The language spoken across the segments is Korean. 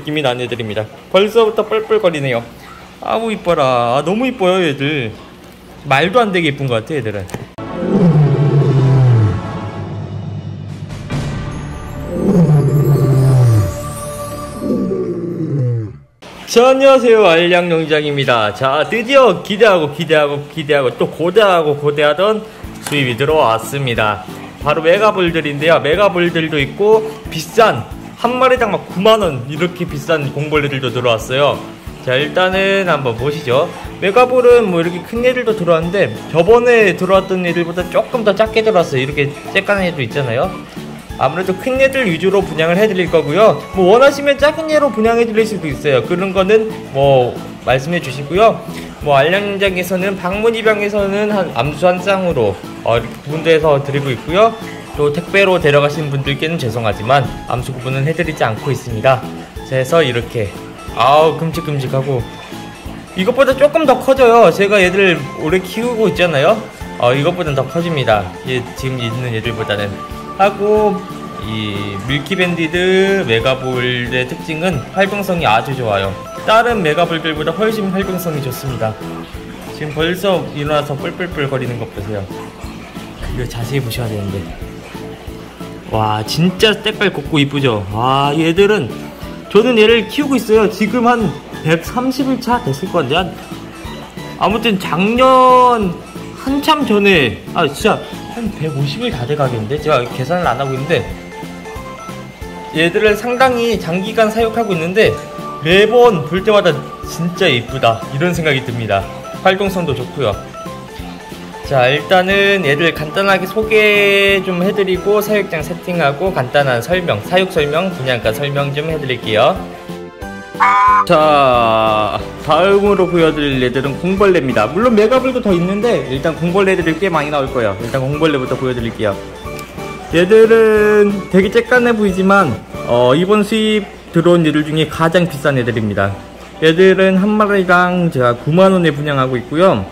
느낌이 나는 애들입니다. 벌써부터 뻘뻘거리네요. 아우 이뻐라. 아, 너무 이뻐요 얘들. 말도 안 되게 이쁜 것 같아 얘들은. 자, 안녕하세요. 알량농장입니다. 자, 드디어 기대하고 또 고대하던 수입이 들어왔습니다. 바로 메가볼들인데요. 메가볼들도 있고 비싼 한 마리당 막 9만원 이렇게 비싼 공벌레들도 들어왔어요. 자, 일단은 한번 보시죠. 메가볼은 뭐 이렇게 큰 애들도 들어왔는데 저번에 들어왔던 애들보다 조금 더 작게 들어왔어요. 이렇게 쬐깐한 애도 있잖아요. 아무래도 큰 애들 위주로 분양을 해드릴 거고요. 뭐 원하시면 작은 애로 분양해드릴 수도 있어요. 그런 거는 뭐 말씀해 주시고요. 뭐 알량농장에서는 방문 입양에서는 한 암수 한 쌍으로 이렇게 구분돼서 드리고 있고요. 또 택배로 데려가신 분들께는 죄송하지만 암수 구분은 해드리지 않고 있습니다. 그래서 이렇게 아우 끔찍끔찍하고 이것보다 조금 더 커져요. 제가 얘들 오래 키우고 있잖아요. 이것보다는 더 커집니다. 지금 있는 얘들보다는. 하고 이 밀키밴디드 메가볼의 특징은 활동성이 아주 좋아요. 다른 메가볼들보다 훨씬 활동성이 좋습니다. 지금 벌써 일어나서 뿔뿔뿔 거리는 것 보세요. 이거 자세히 보셔야 되는데 와 진짜 때깔 곱고 이쁘죠. 와 얘들은 저는 얘를 키우고 있어요. 지금 한 130일 됐을 건데 아무튼 작년 한참 전에 진짜 한 150일 다 돼가겠는데 제가 계산을 안 하고 있는데 얘들을 상당히 장기간 사육하고 있는데 매번 볼 때마다 진짜 이쁘다 이런 생각이 듭니다. 활동성도 좋고요. 자, 일단은 얘들 간단하게 소개 좀 해드리고 사육장 세팅하고 간단한 설명, 사육 설명, 분양가 설명 좀 해드릴게요. 자, 다음으로 보여드릴 애들은 공벌레입니다. 물론 메가볼도 더 있는데 일단 공벌레들이 꽤 많이 나올 거예요. 일단 공벌레부터 보여드릴게요. 얘들은 되게 쬐깐해 보이지만 이번 수입 들어온 애들 중에 가장 비싼 애들입니다. 얘들은 한 마리당 제가 9만원에 분양하고 있고요.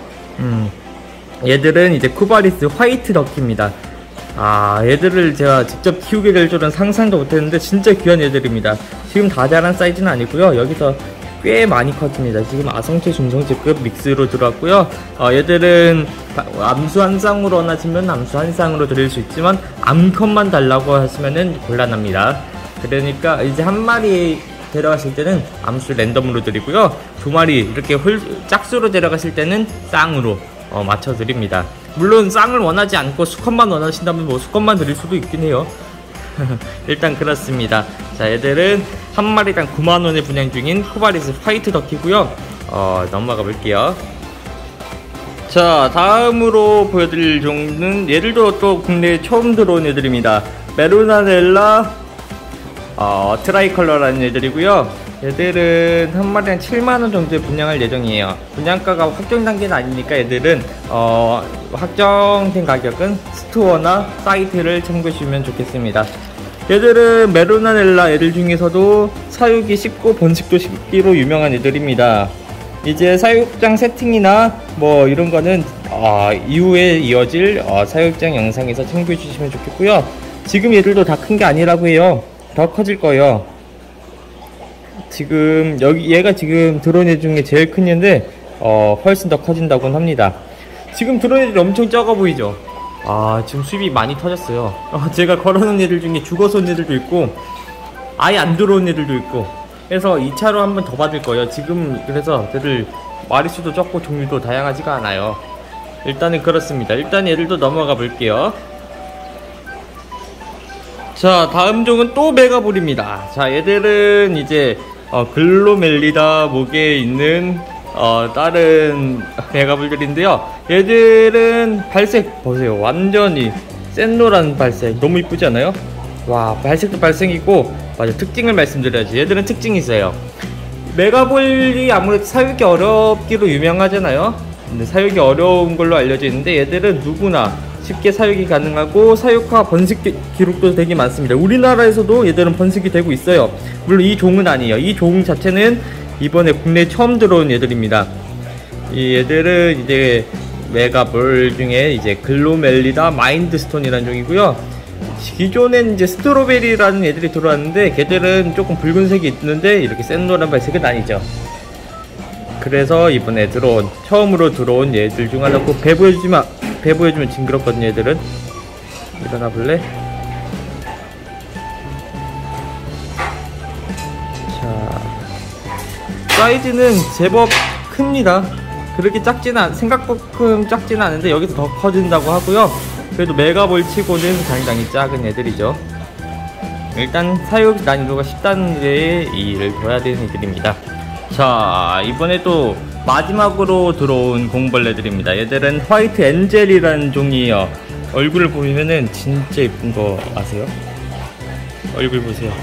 얘들은 이제 쿠바리스 화이트 덕키입니다. 얘들을 제가 직접 키우게 될 줄은 상상도 못했는데 진짜 귀한 애들입니다. 지금 다 자란 사이즈는 아니고요. 여기서 꽤 많이 컸습니다. 지금 아성체 중성체급 믹스로 들어왔고요. 얘들은 암수 한 쌍으로 원하시면 암수 한 쌍으로 드릴 수 있지만 암컷만 달라고 하시면은 곤란합니다. 그러니까 이제 한 마리 데려가실 때는 암수 랜덤으로 드리고요. 두 마리 이렇게 짝수로 데려가실 때는 쌍으로 맞춰 드립니다. 물론 쌍을 원하지 않고 수컷만 원하신다면 뭐 수컷만 드릴 수도 있긴 해요. 일단 그렇습니다. 자, 얘들은 한 마리당 9만원에 분양 중인 쿠바리스 화이트 덕키고요. 넘어가 볼게요. 자, 다음으로 보여드릴 종류는 얘들도 또 국내에 처음 들어온 애들입니다. 메로나넬라 트라이컬러라는 애들이고요. 얘들은 한 마리당 7만원 정도에 분양할 예정이에요. 분양가가 확정 단계는 아니니까 얘들은 확정된 가격은 스토어나 사이트를 참고해 주시면 좋겠습니다. 얘들은 메로나넬라 애들 중에서도 사육이 쉽고 번식도 쉽기로 유명한 애들입니다. 이제 사육장 세팅이나 뭐 이런 거는 이후에 이어질 사육장 영상에서 참고해 주시면 좋겠고요. 지금 얘들도 다 큰 게 아니라고 해요. 더 커질 거예요. 지금 얘가 지금 들어온 애 중에 제일 큰 애인데 훨씬 더 커진다고는 합니다. 지금 들어온 애들이 엄청 작아 보이죠? 지금 수입이 많이 터졌어요. 제가 걸어놓은 애들 중에 죽어서 온 애들도 있고 아예 안 들어온 애들도 있고 그래서 2차로 한 번 더 받을 거예요. 지금 그래서 애들 마리수도 적고 종류도 다양하지가 않아요. 일단은 그렇습니다. 일단 얘들도 넘어가 볼게요. 자, 다음 종은 또 메가볼입니다. 자, 얘들은 이제 글로멜리다 목에 있는 다른 메가볼들인데요. 얘들은 발색 보세요. 완전히 샛노란 발색 너무 이쁘지 않아요? 와, 발색도 발색이고 맞아, 특징을 말씀드려야지. 얘들은 특징이 있어요. 메가볼이 아무래도 사육이 어렵기로 유명하잖아요. 근데 사육이 어려운 걸로 알려져 있는데 얘들은 누구나 쉽게 사육이 가능하고 사육과 번식 기록도 되게 많습니다. 우리나라에서도 얘들은 번식이 되고 있어요. 물론 이 종은 아니에요. 이 종 자체는 이번에 국내에 처음 들어온 얘들입니다. 이 얘들은 이제 메가볼 중에 이제 글로멜리다 마인드스톤이라는 종이고요. 기존엔 이제 스트로베리라는 애들이 들어왔는데 걔들은 조금 붉은색이 있는데 이렇게 센 노란 발색은 아니죠. 그래서 이번에 처음으로 들어온 얘들 중 하나고, 배 보여주지마. 배 보여주면 징그럽거든요. 얘들은 일어나 볼래? 자, 사이즈는 제법 큽니다. 그렇게 생각만큼 작지는 않은데 여기서 더 커진다고 하고요. 그래도 메가볼 치고는 상당히 작은 애들이죠. 일단 사육 난이도가 쉽다는 데에 이의를 둬야 되는 애들입니다. 자, 이번에 또 마지막으로 들어온 공벌레들입니다. 얘들은 화이트 엔젤이라는 종이에요. 얼굴을 보면은 진짜 예쁜 거 아세요? 얼굴 보세요.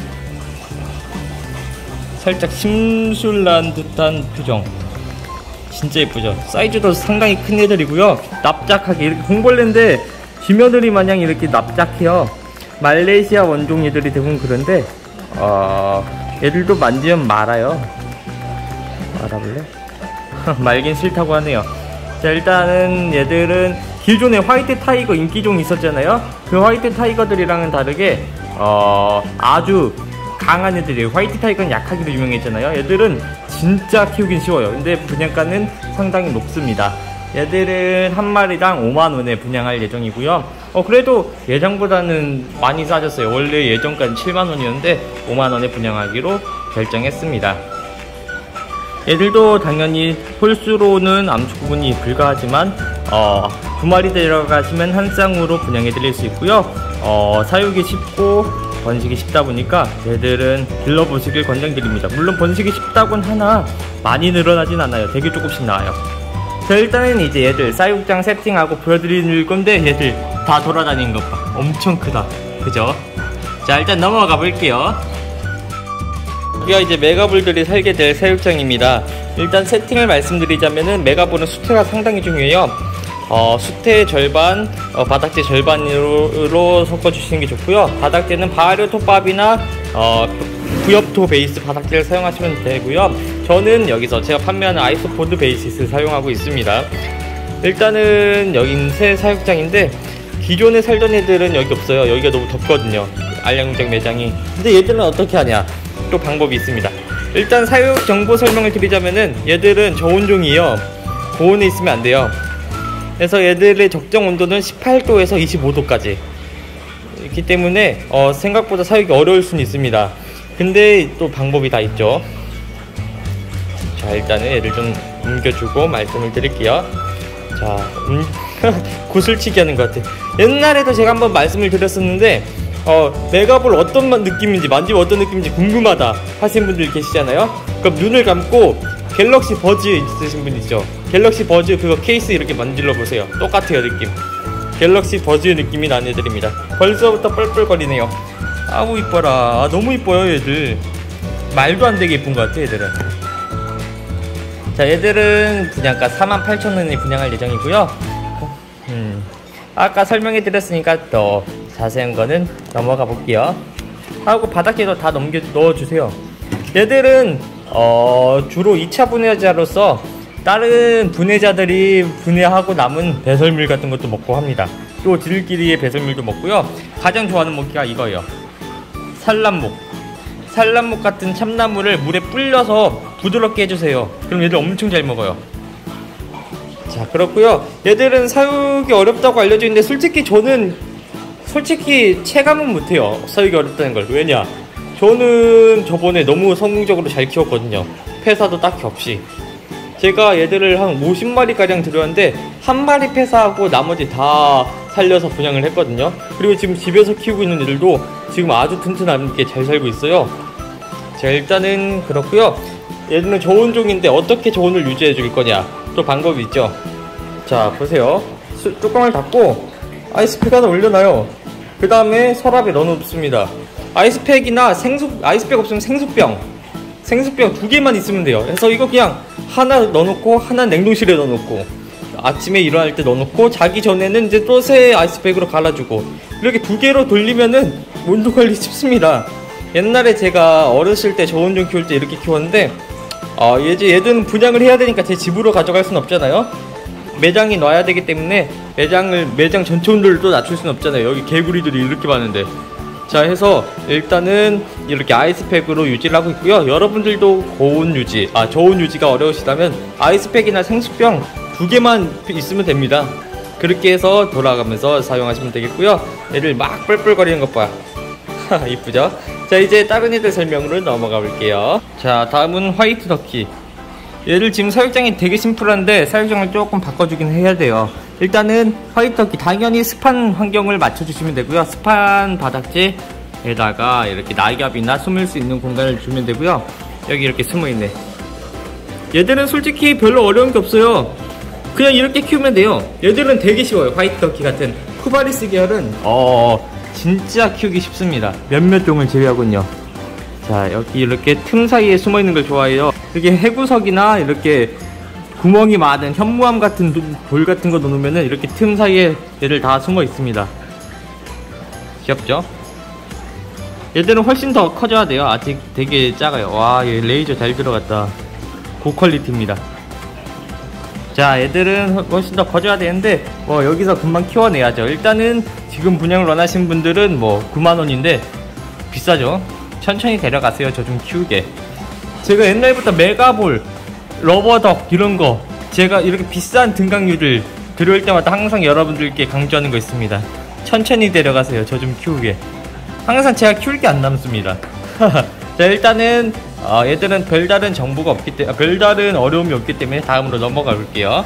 살짝 심술난 듯한 표정. 진짜 예쁘죠? 사이즈도 상당히 큰 애들이고요. 납작하게, 이렇게 공벌레인데 쥐며느리 마냥 이렇게 납작해요. 말레이시아 원종이들이 대부분 그런데 얘들도 만지면 말아요. 알아볼래? 말긴 싫다고 하네요. 자, 일단은 얘들은 기존에 화이트 타이거 인기종이 있었잖아요. 그 화이트 타이거들이랑은 다르게 아주 강한 애들이에요. 화이트 타이거는 약하기로 유명했잖아요. 얘들은 진짜 키우긴 쉬워요. 근데 분양가는 상당히 높습니다. 얘들은 한 마리당 5만원에 분양할 예정이고요. 그래도 예정보다는 많이 싸졌어요. 원래 예정가는 7만원이었는데 5만원에 분양하기로 결정했습니다. 얘들도 당연히 홀수로는 암수 구분이 불가하지만 2마리 데려가시면 한 쌍으로 분양해 드릴 수 있고요. 사육이 쉽고 번식이 쉽다 보니까 얘들은 길러보시길 권장드립니다. 물론 번식이 쉽다곤 하나 많이 늘어나진 않아요. 되게 조금씩 나와요. 자, 일단은 이제 얘들 사육장 세팅하고 보여드릴 건데, 얘들 다 돌아다니는 것 봐. 엄청 크다. 그죠? 자, 일단 넘어가 볼게요. 여기가 이제 메가볼들이 살게 될 사육장입니다. 일단 세팅을 말씀드리자면은, 메가볼은 수태가 상당히 중요해요. 수태 절반, 바닥재 절반으로 섞어주시는 게 좋고요. 바닥재는 발효톱밥이나 부엽토 베이스 바닥재를 사용하시면 되고요. 저는 여기서 제가 판매하는 아이소포드 베이시스 사용하고 있습니다. 일단은 여긴 새 사육장인데, 기존에 살던 애들은 여기 없어요. 여기가 너무 덥거든요, 알량농장 매장이. 근데 얘들은 어떻게 하냐, 또 방법이 있습니다. 일단 사육 정보 설명을 드리자면은, 얘들은 저온종이에요. 고온에 있으면 안 돼요. 그래서 얘들의 적정 온도는 18도에서 25도까지 있기 때문에 생각보다 사육이 어려울 수는 있습니다. 근데 또 방법이 다 있죠. 자, 일단은 얘를 좀 옮겨주고 말씀을 드릴게요. 자, 구슬치기 하는 것 같아. 옛날에도 제가 한번 말씀을 드렸었는데, 메가볼 어떤 느낌인지, 만지면 어떤 느낌인지 궁금하다 하시는 분들 계시잖아요. 그럼 눈을 감고 갤럭시 버즈 있으신 분 있죠? 갤럭시 버즈 그거 케이스 이렇게 만질러 보세요. 똑같아요, 느낌. 갤럭시 버즈 느낌이 나는 애들입니다. 벌써부터 뻘뻘거리네요. 아우 이뻐라. 너무 이뻐요 얘들. 말도 안 되게 이쁜 것 같아 얘들은. 자, 얘들은 분양가 48,000원에 분양할 예정이고요. 아까 설명해 드렸으니까 더 자세한 거는 넘어가 볼게요. 하고 바닥재도 다 넣어주세요. 얘들은 주로 2차 분해자로서 다른 분해자들이 분해하고 남은 배설물 같은 것도 먹고 합니다. 또 들끼리의 배설물도 먹고요. 가장 좋아하는 먹이가 이거예요. 산란목 같은 참나무를 물에 불려서 부드럽게 해주세요. 그럼 얘들 엄청 잘 먹어요. 자, 그렇고요. 얘들은 사육이 어렵다고 알려져 있는데, 솔직히 체감은 못해요, 사육이 어렵다는 걸. 왜냐, 저는 저번에 너무 성공적으로 잘 키웠거든요. 폐사도 딱히 없이. 제가 얘들을 한 50마리가량 들여왔는데 한 마리 폐사하고 나머지 다 살려서 분양을 했거든요. 그리고 지금 집에서 키우고 있는 애들도 지금 아주 튼튼하게 잘 살고 있어요. 자, 일단은 그렇고요. 얘들은 저온종인데 어떻게 저온을 유지해 줄 거냐, 또 방법이 있죠. 자, 보세요. 뚜껑을 닫고 아이스팩 하나 올려놔요. 그 다음에 서랍에 넣어놓습니다. 아이스팩이나 아이스팩 없으면 생수병 2개만 있으면 돼요. 그래서 이거 그냥 하나 넣어놓고, 하나 냉동실에 넣어놓고, 아침에 일어날 때 넣어놓고, 자기 전에는 이제 또 새 아이스팩으로 갈아주고, 이렇게 2개로 돌리면은 온도관리 쉽습니다. 옛날에 제가 어렸을 때 저온종 키울 때 이렇게 키웠는데, 얘들은 분양을 해야 되니까 제 집으로 가져갈 순 없잖아요. 매장에 놔야 되기 때문에 매장 전체 온도를 또 낮출 수는 없잖아요. 여기 개구리들이 이렇게 많은데. 자, 해서 일단은 이렇게 아이스팩으로 유지를 하고 있고요. 여러분들도 고온 유지, 저온 유지가 어려우시다면 아이스팩이나 생수병 2개만 있으면 됩니다. 그렇게 해서 돌아가면서 사용하시면 되겠고요. 얘를 막 뿔뿔거리는 것 봐. 이쁘죠? 자, 이제 다른 애들 설명으로 넘어가 볼게요. 자, 다음은 화이트 터키. 얘를 지금 사육장이 되게 심플한데 사육장을 조금 바꿔주긴 해야 돼요. 일단은 화이트 터키 당연히 습한 환경을 맞춰주시면 되고요. 습한 바닥재에다가 이렇게 낙엽이나 숨을 수 있는 공간을 주면 되고요. 여기 이렇게 숨어있네. 얘들은 솔직히 별로 어려운 게 없어요. 그냥 이렇게 키우면 돼요. 얘들은 되게 쉬워요. 화이트 터키 같은 쿠바리스 계열은 진짜 키우기 쉽습니다. 몇몇 종을 제외하군요. 자, 여기 이렇게 틈 사이에 숨어있는 걸 좋아해요. 이렇게 해구석이나 이렇게 구멍이 많은 현무암 같은 돌 같은 거 놓으면은 이렇게 틈 사이에 얘들 다 숨어 있습니다. 귀엽죠? 얘들은 훨씬 더 커져야 돼요. 아직 되게 작아요. 와, 얘 레이저 잘 들어갔다. 고퀄리티입니다. 자, 얘들은 훨씬 더 커져야 되는데 여기서 금방 키워내야죠. 일단은 지금 분양을 원하시는 분들은 9만원인데 비싸죠. 천천히 데려가세요. 저 좀 키우게. 제가 옛날부터 메가볼, 러버덕 이런거 제가 이렇게 비싼 등강류를 들어올 때마다 항상 여러분들께 강조하는 거 있습니다. 천천히 데려가세요. 저 좀 키우게. 항상 제가 키울 게 안 남습니다. 자, 일단은 얘들은 별다른 정보가 없기 때문에 별다른 어려움이 없기 때문에 다음으로 넘어가 볼게요.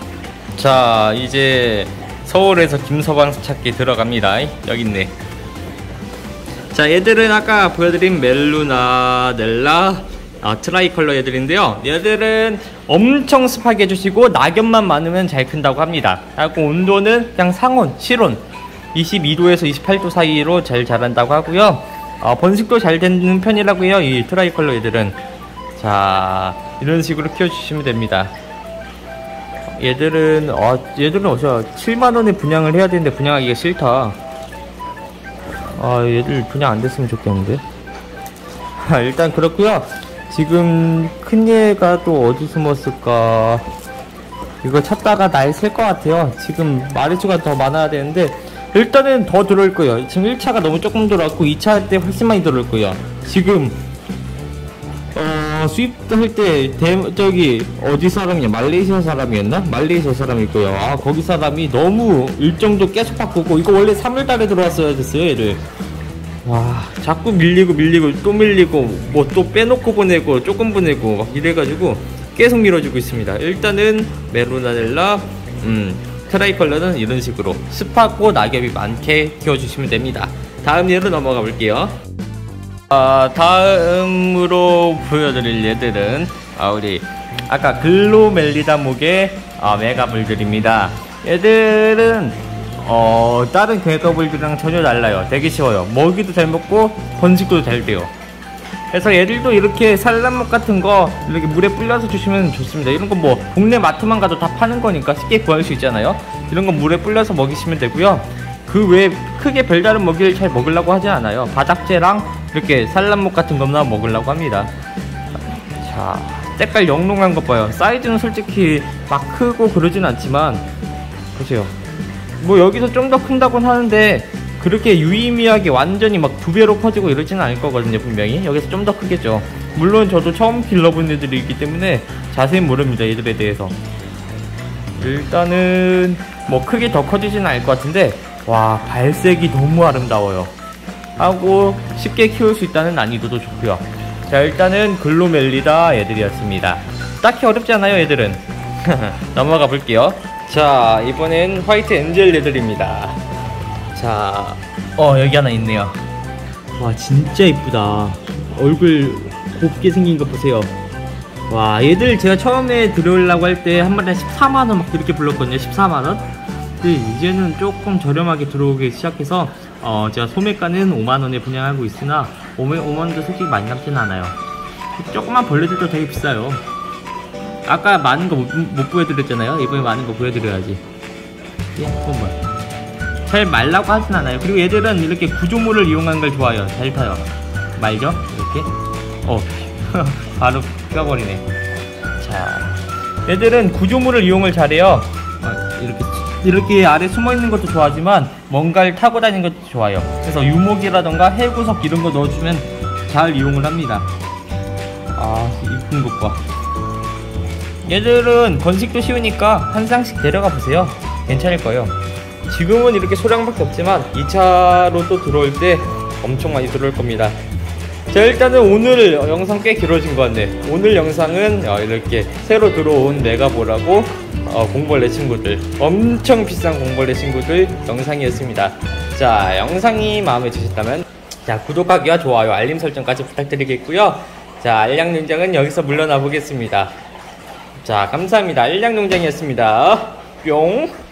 자, 이제 서울에서 김서방 찾기 들어갑니다. 여기 있네. 자, 얘들은 아까 보여드린 멜루나, 넬라, 트라이컬러 애들인데요. 얘들은 엄청 습하게 해주시고 낙엽만 많으면 잘 큰다고 합니다. 하고 온도는 그냥 상온, 실온 22도에서 28도 사이로 잘 자란다고 하고요. 번식도 잘 되는 편이라고 해요. 이 트라이컬러 애들은. 자, 이런 식으로 키워주시면 됩니다. 얘들은 어쩌 7만원에 분양을 해야 되는데 분양하기가 싫다. 얘들 분양 안 됐으면 좋겠는데. 일단 그렇고요. 지금 큰 얘가 또 어디 숨었을까. 이거 찾다가 날 셀 것 같아요. 지금 마리수가 더 많아야 되는데 일단은 더 들어올 거예요. 지금 1차가 너무 조금 들어왔고 2차 때 훨씬 많이 들어올 거예요. 지금 수입할 때 저기 어디 사람이냐, 말레이시아 사람이었나? 말레이시아 사람일 거예요. 거기 사람이 너무 일정도 계속 바꾸고, 이거 원래 3월달에 들어왔어야 됐어요. 얘를 자꾸 밀리고 또 밀리고 또 빼놓고 보내고 조금 보내고 막 이래가지고 계속 밀어주고 있습니다. 일단은 메로나넬라 트라이컬러는 이런 식으로 습하고 낙엽이 많게 키워주시면 됩니다. 다음 예로 넘어가 볼게요. 다음으로 보여드릴 얘들은 우리 아까 글로멜리다 목의 메가볼들입니다. 얘들은 다른 메가볼들이랑 전혀 달라요. 되게 쉬워요. 먹이도 잘 먹고 번식도 잘 돼요. 그래서 얘들도 이렇게 산란목 같은 거 이렇게 물에 불려서 주시면 좋습니다. 이런 거 동네 마트만 가도 다 파는 거니까 쉽게 구할 수 있잖아요. 이런 거 물에 불려서 먹이시면 되고요. 그 외에 크게 별다른 먹이를 잘 먹으려고 하지 않아요. 바닥재랑 이렇게 산란목 같은 것만 먹으려고 합니다. 자, 색깔 영롱한 것 봐요. 사이즈는 솔직히 막 크고 그러진 않지만 보세요. 여기서 좀 더 큰다고는 하는데 그렇게 유의미하게 완전히 막 2배로 커지고 이러지는 않을 거거든요. 분명히 여기서 좀 더 크겠죠. 물론 저도 처음 길러본 애들이 있기 때문에 자세히 모릅니다. 얘들에 대해서. 일단은 크게 더 커지지는 않을 것 같은데 와, 발색이 너무 아름다워요. 하고 쉽게 키울 수 있다는 난이도도 좋고요. 자, 일단은 글로멜리다 애들이었습니다. 딱히 어렵지 않아요. 얘들은. 넘어가 볼게요. 자, 이번엔 화이트 엔젤 애들입니다. 자, 여기 하나 있네요. 와, 진짜 이쁘다. 얼굴 곱게 생긴 거 보세요. 와, 얘들 제가 처음에 들어오려고 할 때 한 마리에 14만원 막 이렇게 불렀거든요. 14만원. 근데 이제는 조금 저렴하게 들어오기 시작해서 제가 소매가는 5만원에 분양하고 있으나 5만원도 솔직히 많이 남지는 않아요. 조그만 벌레들도 되게 비싸요. 아까 많은 거 못 보여드렸잖아요. 이번에 많은 거 보여드려야지. 잘 말라고 하진 않아요. 그리고 얘들은 이렇게 구조물을 이용한 걸 좋아해요. 잘 타요. 말죠? 이렇게. 바로 껴버리네. 자, 얘들은 구조물을 이용을 잘해요. 이렇게 아래 숨어 있는 것도 좋아하지만 뭔가를 타고 다니는 것도 좋아요. 그래서 유목이라던가 해구석 이런 거 넣어주면 잘 이용을 합니다. 아, 이쁜 것 봐. 얘들은 번식도 쉬우니까 한 쌍씩 데려가 보세요. 괜찮을 거예요. 지금은 이렇게 소량밖에 없지만 2차로 또 들어올 때 엄청 많이 들어올 겁니다. 자, 일단은 오늘 영상 꽤 길어진 것 같네. 오늘 영상은 이렇게 새로 들어온 메가볼하고 공벌레 친구들, 엄청 비싼 공벌레 친구들 영상이었습니다. 자, 영상이 마음에 드셨다면 자, 구독하기와 좋아요, 알림 설정까지 부탁드리겠고요. 자, 알량농장은 여기서 물러나 보겠습니다. 자, 감사합니다. 알량농장이었습니다. 뿅.